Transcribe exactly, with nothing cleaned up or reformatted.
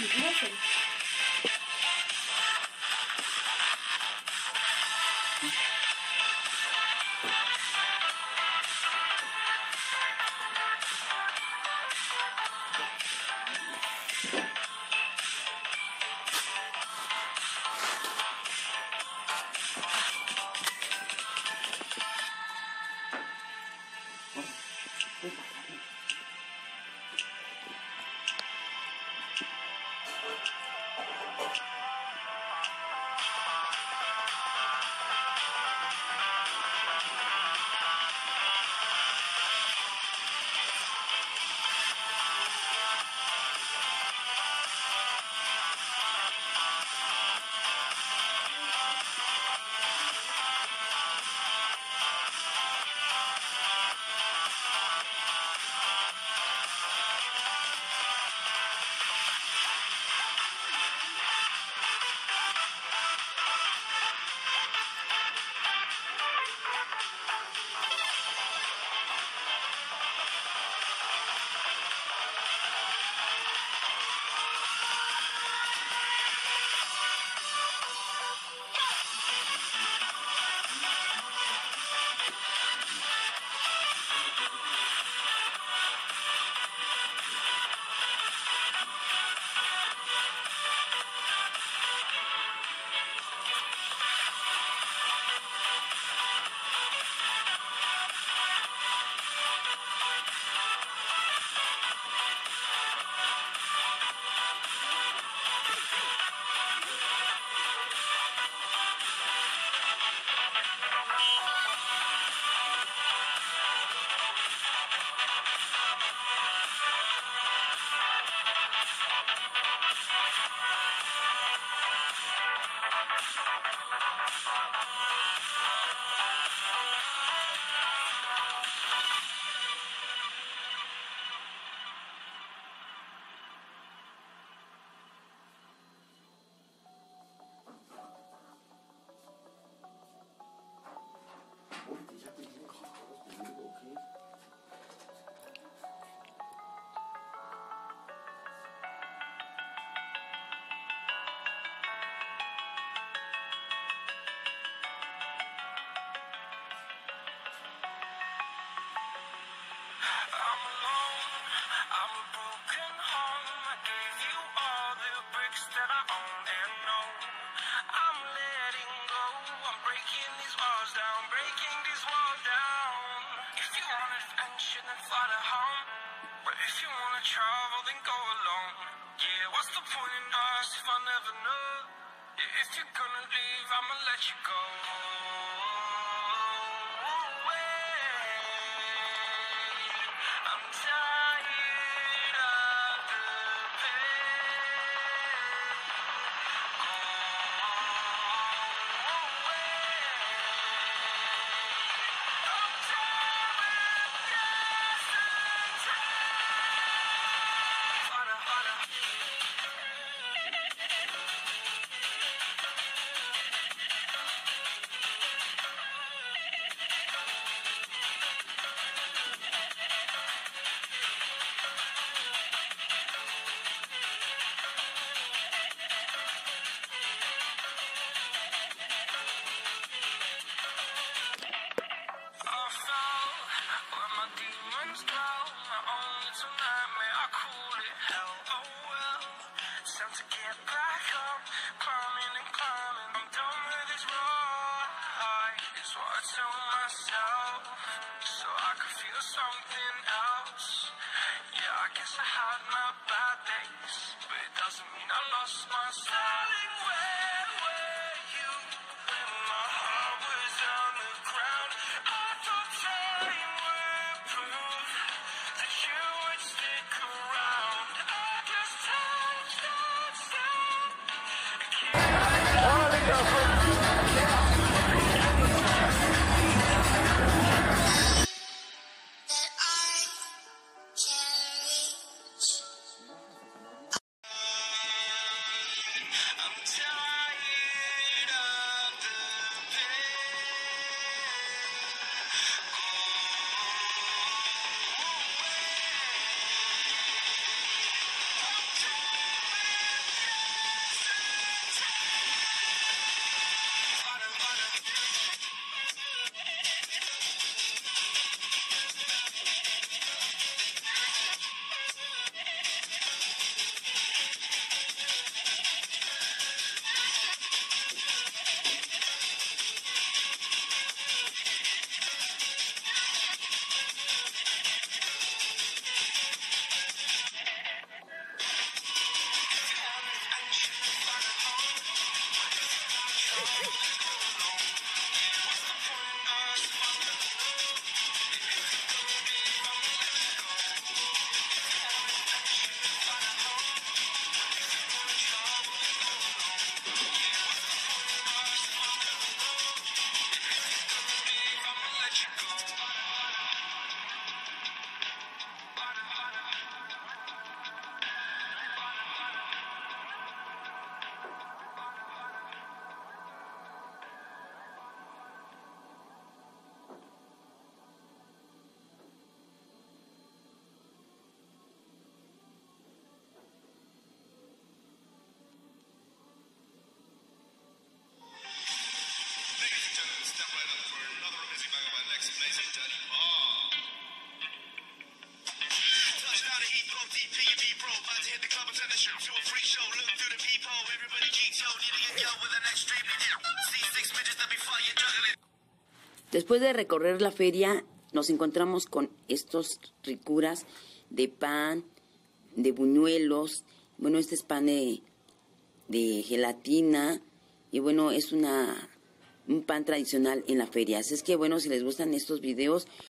Nothing. Travel, then go alone. Yeah, what's the point in us if I never know? Yeah, if you're gonna leave, I'ma let you go. I'm tired of the pain. I'm tired of harder, harder. That I can reach. Después de recorrer la feria, nos encontramos con estos ricuras de pan, de buñuelos. Bueno, este es pan de, de gelatina. Y bueno, es una un pan tradicional en la feria. Así es que, bueno, si les gustan estos videos,